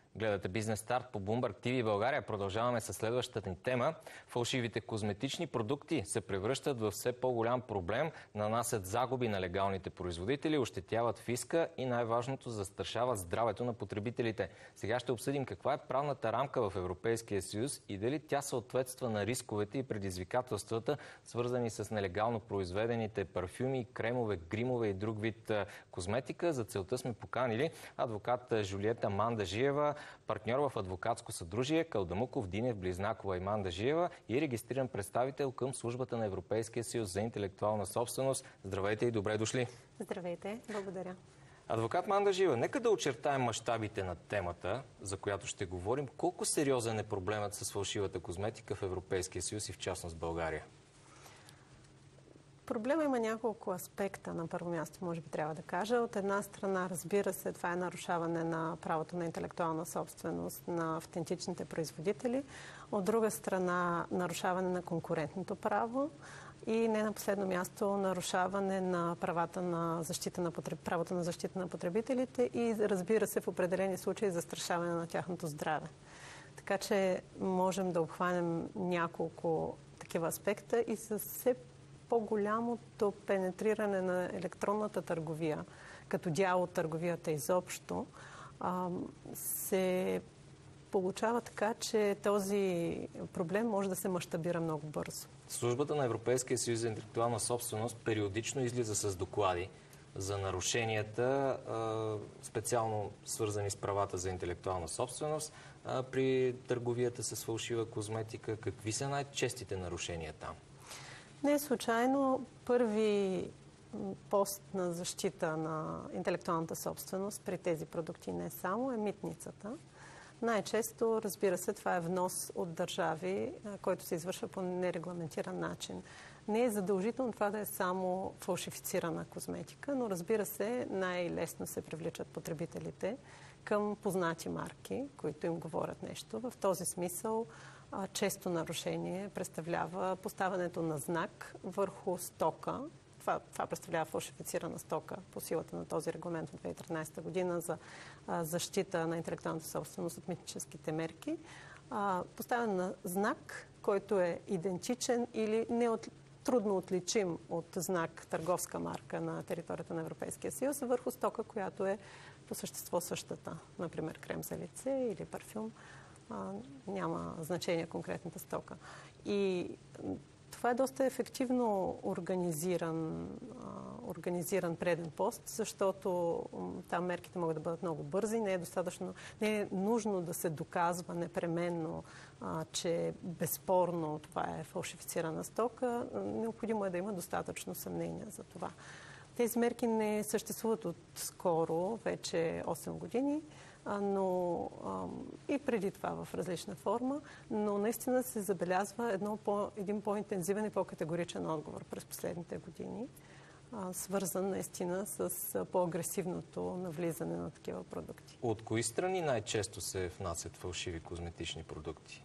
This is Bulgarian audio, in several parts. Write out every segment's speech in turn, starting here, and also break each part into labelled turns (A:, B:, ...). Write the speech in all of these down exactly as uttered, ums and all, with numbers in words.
A: Гледате Бизнес старт по Bloomberg ти ви България. Продължаваме с следващата ни тема. Фалшивите козметични продукти се превръщат в все по-голям проблем, нанасят загуби на легалните производители, ощетяват фиска и най-важното застрашават здравето на потребителите. Сега ще обсъдим каква е правната рамка в Европейския съюз и дали тя съответства на рисковете и предизвикателствата, свързани с нелегално произведените парфюми, кремове, гримове и друг вид козметика. За целта сме поканили адвокат Жулиета Мандажиева, партньор в адвокатско съдружие Калдамуков, Динев, Близнакова и Мандажиева и регистриран представител към Службата на Европейския съюз за интелектуална собственост. Здравейте и добре дошли!
B: Здравейте, благодаря.
A: Адвокат Мандажиева, нека да очертаем мащабите на темата, за която ще говорим. Колко сериозен е проблемът с фалшивата козметика в Европейския съюз и в частност България?
B: Проблема има няколко аспекта. На първо място, може би трябва да кажа. От една страна, разбира се, това е нарушаване на правото на интелектуална собственост на автентичните производители. От друга страна, нарушаване на конкурентното право. И не на последно място, нарушаване на правата на защита на потреб... правото на защита на потребителите и, разбира се, в определени случаи застрашаване на тяхното здраве. Така че можем да обхванем няколко такива аспекта и с все по-голямото пенетриране на електронната търговия, като дял от търговията изобщо, се получава така, че този проблем може да се мащабира много бързо.
A: Службата на Европейския съюз за интелектуална собственост периодично излиза с доклади за нарушенията, специално свързани с правата за интелектуална собственост при търговията с фалшива козметика. Какви са най-честите нарушения там?
B: Не е случайно първи пост на защита на интелектуалната собственост при тези продукти не само е митницата. Най-често, разбира се, това е внос от държави, който се извършва по нерегламентиран начин. Не е задължително това да е само фалшифицирана козметика, но разбира се, най-лесно се привличат потребителите към познати марки, които им говорят нещо. В този смисъл често нарушение представлява поставянето на знак върху стока. Това, това представлява фалшифицирана стока по силата на този регламент от две хиляди и тринадесета година за а, защита на интелектуалната собственост от митническите мерки. А, поставен на знак, който е идентичен или не от, трудно отличим от знак търговска марка на територията на Европейския съюз върху стока, която е по същество същата. Например, крем за лице или парфюм. А, няма значение конкретната стока. И това е доста ефективно организиран, а, организиран преден пост, защото там мерките могат да бъдат много бързи. Не е достатъчно, не е нужно да се доказва непременно, а, че безспорно това е фалшифицирана стока. Необходимо е да има достатъчно съмнение за това. Тези мерки не съществуват от скоро, вече осем години, но и преди това в различна форма, но наистина се забелязва едно по, един по-интензивен и по-категоричен отговор през последните години, свързан наистина с по-агресивното навлизане на такива продукти.
A: От кои страни най-често се внасят фалшиви козметични продукти?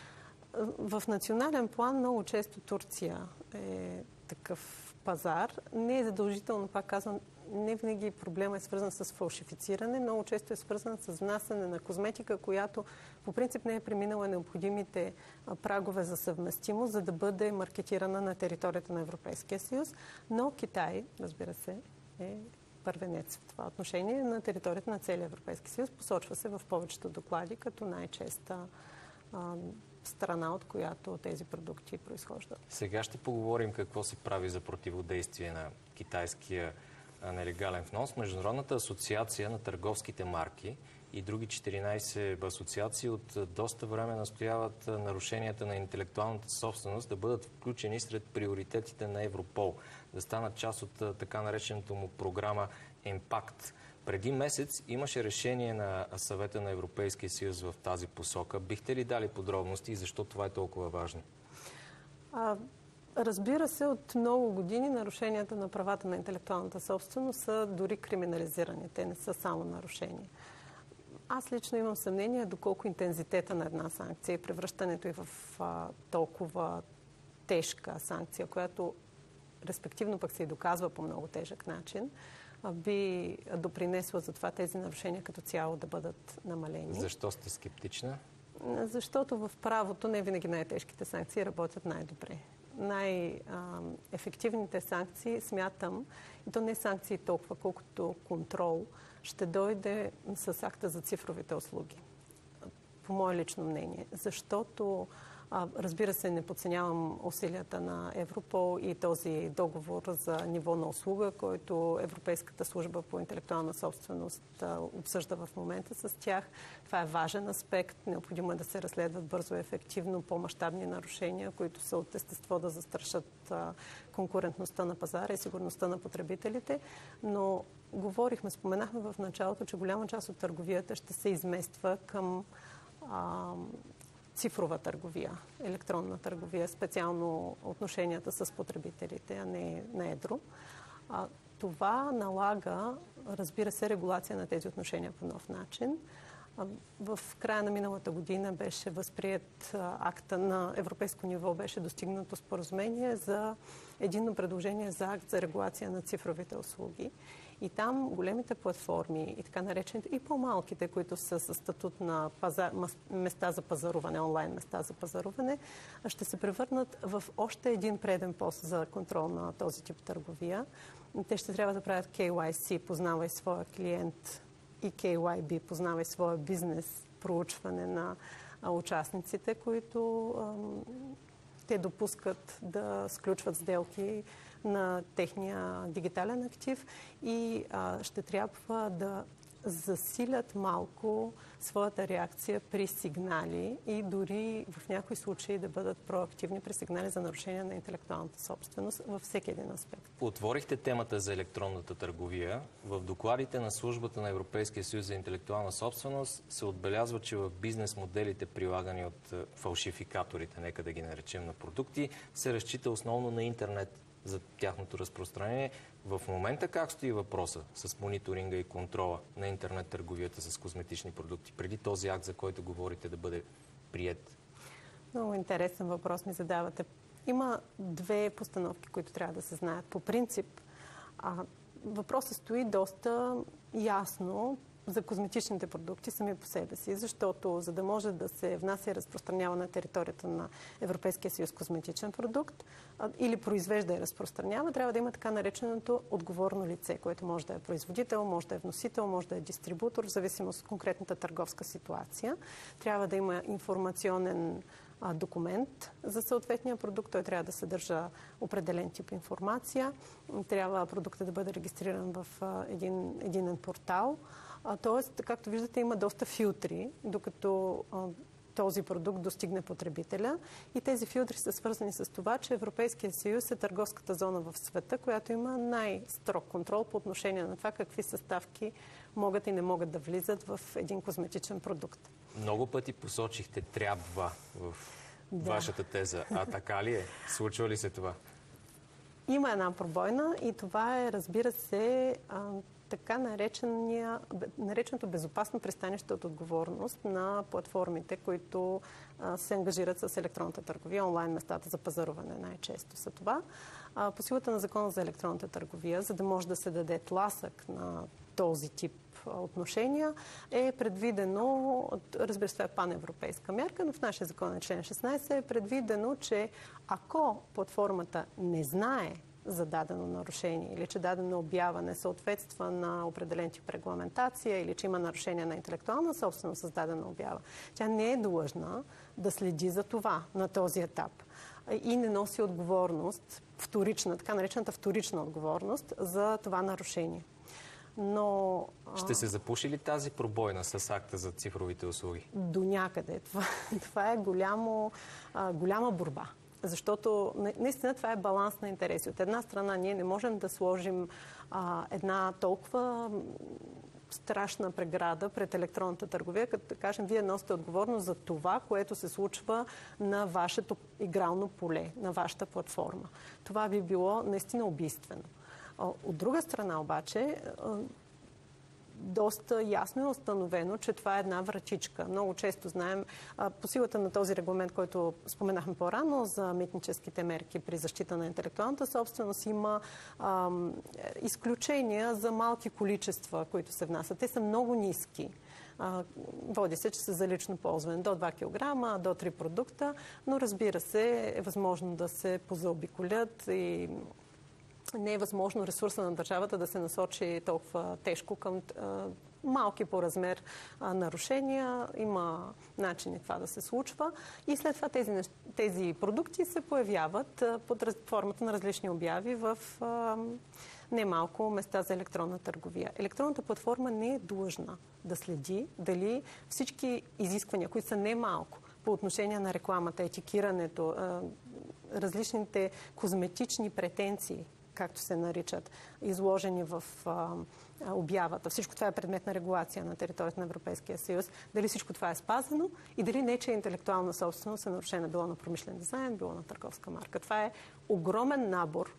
B: В национален план много често Турция е такъв пазар. Не е задължително, пак казвам, не винаги проблема е свързан с фалшифициране, много често е свързан с внасяне на козметика, която по принцип не е преминала необходимите прагове за съвместимост, за да бъде маркетирана на територията на Европейския съюз. Но Китай, разбира се, е първенец в това отношение на територията на целия Европейски съюз. Посочва се в повечето доклади като най-честа страна, от която тези продукти произхождат.
A: Сега ще поговорим какво се прави за противодействие на китайския нелегален внос. Международната асоциация на търговските марки и други четиринадесет асоциации от доста време настояват нарушенията на интелектуалната собственост да бъдат включени сред приоритетите на Европол, да станат част от така наречената му програма Impact. Преди месец имаше решение на Съвета на Европейския съюз в тази посока. Бихте ли дали подробности и защо това е толкова важно?
B: А, разбира се, от много години нарушенията на правата на интелектуалната собственост са дори криминализирани. Те не са само нарушения. Аз лично имам съмнение доколко интензитета на една санкция и превръщането й в а, толкова тежка санкция, която респективно пък се и доказва по много тежък начин, би допринесла за това тези нарушения като цяло да бъдат намалени.
A: Защо сте скептична?
B: Защото в правото не винаги най-тежките санкции работят най-добре. Най-ефективните санкции, смятам, и то не санкции толкова, колкото контрол, ще дойде с акта за цифровите услуги. По мое лично мнение. Защото, разбира се, не подценявам усилията на Европол и този договор за ниво на услуга, който Европейската служба по интелектуална собственост обсъжда в момента с тях. Това е важен аспект. Необходимо е да се разследват бързо и ефективно по-мащабни нарушения, които са от естество да застрашат конкурентността на пазара и сигурността на потребителите. Но говорихме, споменахме в началото, че голяма част от търговията ще се измества към а, цифрова търговия, електронна търговия, специално отношенията с потребителите, а не на едро. А, това налага, разбира се, регулация на тези отношения по нов начин. А, в края на миналата година беше възприет а, акта на европейско ниво, беше достигнато споразумение за единно предложение за акт за регулация на цифровите услуги. И там големите платформи и така наречените, и по-малките, които са със статут на пазар, места за пазаруване, онлайн места за пазаруване, ще се превърнат в още един преден пост за контрол на този тип търговия. Те ще трябва да правят кей уай си, познавай своя клиент, и кей уай би, познавай своя бизнес, проучване на участниците, които ам, те допускат да сключват сделки на техния дигитален актив и а, ще трябва да засилят малко своята реакция при сигнали и дори в някои случаи да бъдат проактивни при сигнали за нарушение на интелектуалната собственост във всеки един аспект.
A: Отворихте темата за електронната търговия. В докладите на Службата на Европейския съюз за интелектуална собственост се отбелязва, че в бизнес моделите, прилагани от фалшификаторите, нека да ги наречем, на продукти, се разчита основно на интернет за тяхното разпространение. В момента как стои въпроса с мониторинга и контрола на интернет търговията с козметични продукти, преди този акт, за който говорите, да бъде приет?
B: Много интересен въпрос ми задавате. Има две постановки, които трябва да се знаят. По принцип, а, въпросът стои доста ясно за козметичните продукти сами по себе си, защото за да може да се внася и разпространява на територията на Европейския съюз козметичен продукт а, или произвежда и разпространява, трябва да има така нареченото отговорно лице, което може да е производител, може да е вносител, може да е дистрибутор, в зависимост от конкретната търговска ситуация. Трябва да има информационен а, документ за съответния продукт. Той трябва да съдържа определен тип информация. Трябва продуктът да бъде регистриран в а, един единен портал. Тоест, както виждате, има доста филтри, докато а, този продукт достигне потребителя. И тези филтри са свързани с това, че Европейския съюз е търговската зона в света, която има най-строг контрол по отношение на това какви съставки могат и не могат да влизат в един козметичен продукт.
A: Много пъти посочихте трябва в
B: да. вашата
A: теза. А така ли е? Случва ли се това?
B: Има една пробойна и това е, разбира се, а, така нареченото безопасно пристанище от отговорност на платформите, които а, се ангажират с електронната търговия, онлайн местата за пазаруване най-често са това. А, по силата на Закона за електронната търговия, за да може да се даде тласък на този тип отношения, е предвидено, разбира се, това е паневропейска мярка, но в нашия закон на член шестнайсет е предвидено, че ако платформата не знае за дадено нарушение или че дадена обява не съответства на определен тип регламентация или че има нарушение на интелектуална собственост с дадена обява, тя не е длъжна да следи за това на този етап и не носи отговорност, вторична, така наречената вторична отговорност за това нарушение. Но,
A: ще се запуши ли тази пробойна с акта за цифровите услуги?
B: До някъде. Това, това е голямо, голяма борба. Защото наистина това е баланс на интереси. От една страна ние не можем да сложим а, една толкова страшна преграда пред електронната търговия, като да кажем, вие носите отговорност за това, което се случва на вашето игрално поле, на вашата платформа. Това би било наистина убийствено. От друга страна обаче, доста ясно е установено, че това е една вратичка. Много често знаем, по силата на този регламент, който споменахме по-рано за митническите мерки при защита на интелектуалната собственост, има ам, изключения за малки количества, които се внасят. Те са много ниски. Води се, че са за лично ползване до два килограма, до три продукта, но разбира се, е възможно да се позаобиколят и не е възможно ресурса на държавата да се насочи толкова тежко към а, малки по размер а, нарушения. Има начини това да се случва. И след това тези, тези продукти се появяват а, под формата на различни обяви в а, немалко места за електронна търговия. Електронната платформа не е длъжна да следи дали всички изисквания, които са немалко по отношение на рекламата, етикирането, а, различните козметични претенции, както се наричат, изложени в а, обявата. Всичко това е предмет на регулация на територията на Европейския съюз. Дали всичко това е спазено и дали нечия интелектуална собственост е нарушена било на промишлен дизайн, било на търговска марка. Това е огромен набор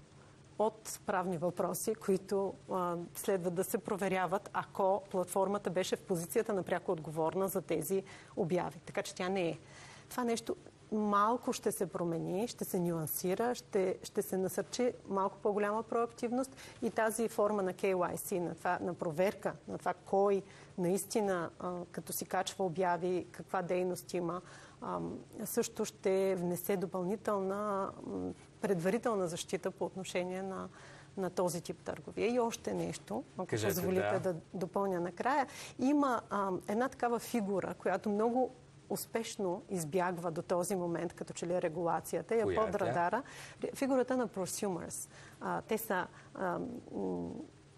B: от правни въпроси, които а, следва да се проверяват, ако платформата беше в позицията на пряко отговорна за тези обяви. Така че тя не е. Това нещо малко ще се промени, ще се нюансира, ще, ще се насърчи малко по-голяма проактивност и тази форма на кей уай си, на, това, на проверка, на това кой наистина, а, като си качва обяви, каква дейност има, а, също ще внесе допълнителна предварителна защита по отношение на, на този тип търговия. И още нещо, ако
A: Кажете,
B: позволите
A: да.
B: да допълня накрая. Има а, една такава фигура, която много успешно избягва до този момент, като че ли е регулацията, е под радара. Фигурата на prosumers. А, те са а, м,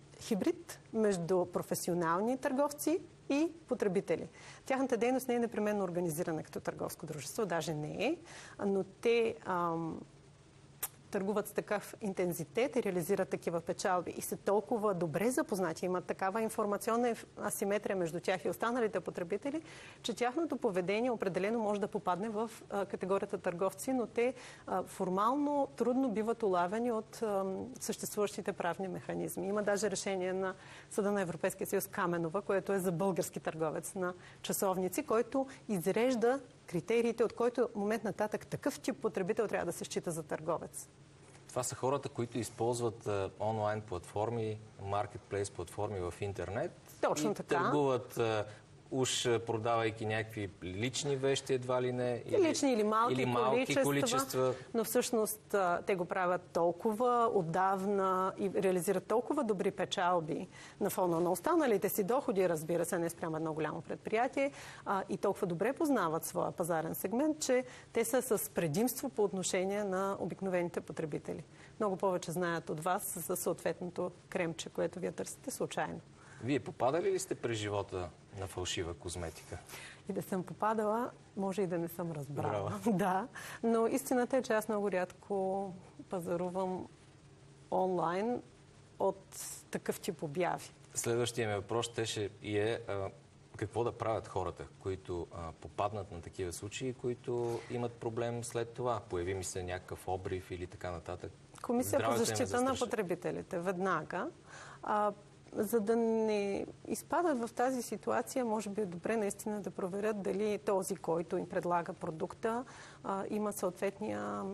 B: хибрид между професионални търговци и потребители. Тяхната дейност не е непременно организирана като търговско дружество, даже не е, но те а, търгуват с такъв интензитет и реализират такива печалби и са толкова добре запознати, имат такава информационна асиметрия между тях и останалите потребители, че тяхното поведение определено може да попадне в а, категорията търговци, но те а, формално трудно биват улавени от а, съществуващите правни механизми. Има даже решение на Съда на Европейския съюз Каменова, което е за български търговец на часовници, който изрежда критериите, от който момент нататък такъв тип потребител трябва да се счита за търговец.
A: Това са хората, които използват а, онлайн платформи, маркетплейс платформи в интернет.
B: Точно
A: и
B: така.
A: Търгуват а, уж продавайки някакви лични вещи, едва ли не.
B: Или, лични или малки,
A: или малки
B: количества,
A: количества.
B: Но всъщност те го правят толкова отдавна и реализират толкова добри печалби на фона на останалите си доходи, разбира се, не спрямо едно голямо предприятие, а, и толкова добре познават своя пазарен сегмент, че те са с предимство по отношение на обикновените потребители. Много повече знаят от вас за съответното кремче, което вие търсите случайно.
A: Вие попадали ли сте през живота на фалшива козметика?
B: И да съм попадала, може и да не съм разбрала. Да, но истината е, че аз много рядко пазарувам онлайн от такъв тип обяви.
A: Следващия ми въпрос щеше и е а, какво да правят хората, които а, попаднат на такива случаи, които имат проблем след това. Появи ми се някакъв обрив или така нататък.
B: Комисия по защита на потребителите. Веднага. А, за да не изпадат в тази ситуация, може би е добре наистина да проверят дали този, който им предлага продукта, а, има съответния м,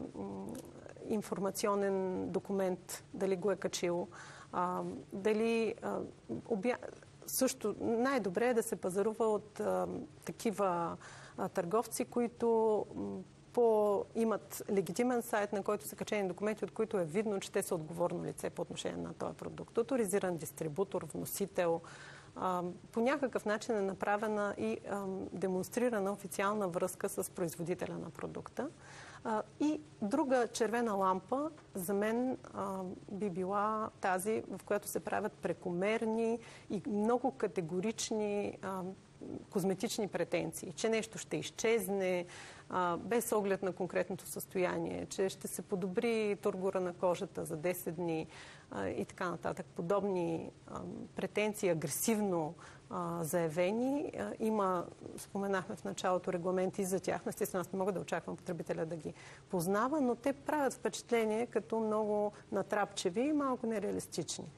B: информационен документ, дали го е качил, а, дали а, обя... също най-добре е да се пазарува от а, такива а, търговци, които м, по, имат легитимен сайт, на който са качени документи, от които е видно, че те са отговорно лице по отношение на този продукт. Оторизиран дистрибутор, вносител. А, по някакъв начин е направена и а, демонстрирана официална връзка с производителя на продукта. А, и друга червена лампа за мен а, би била тази, в която се правят прекомерни и много категорични а, козметични претенции, че нещо ще изчезне а, без оглед на конкретното състояние, че ще се подобри тургора на кожата за десет дни а, и така нататък. Подобни а, претенции, агресивно а, заявени. А, има, споменахме в началото, регламенти за тях. Естествено, аз не мога да очаквам потребителя да ги познава, но те правят впечатление като много натрапчеви и малко нереалистични.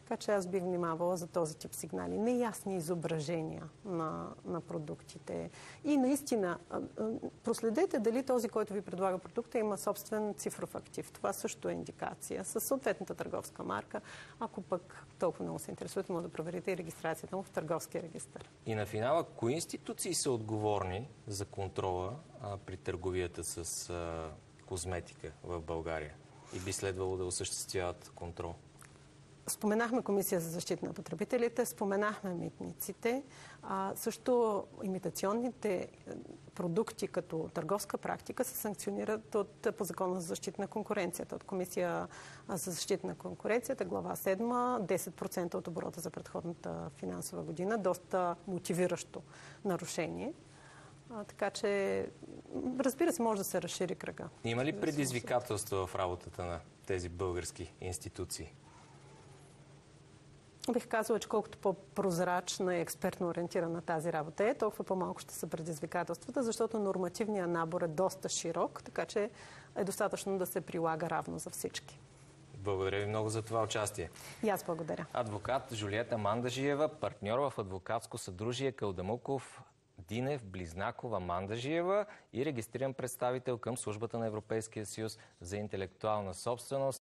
B: Така че аз бих внимавала за този тип сигнали. Неясни изображения на, на продуктите. И наистина, проследете дали този, който ви предлага продукта, има собствен цифров актив. Това също е индикация. Със съответната търговска марка, ако пък толкова много се интересувате, може да проверите и регистрацията му в търговския регистър.
A: И на финала, кои институции са отговорни за контрола а, при търговията с а, козметика в България и би следвало да осъществяват контрол?
B: Споменахме Комисия за защита на потребителите, споменахме митниците, а също имитационните продукти като търговска практика се санкционират от, по Закона за защита на конкуренцията. От Комисия за защита на конкуренцията, глава седма, десет процента от оборота за предходната финансова година, доста мотивиращо нарушение. А, така че, разбира се, може да се разшири кръга.
A: Има ли предизвикателства в работата на тези български институции?
B: Бих казала, че колкото по-прозрачна и експертно ориентирана тази работа е, толкова по-малко ще са предизвикателствата, защото нормативният набор е доста широк, така че е достатъчно да се прилага равно за всички.
A: Благодаря ви много за това участие.
B: И аз благодаря.
A: Адвокат Жулиета Мандажиева, партньор в адвокатско съдружие Калдамуков, Динев, Близнакова, Мандажиева и регистриран представител към Службата на Европейския съюз за интелектуална собственост.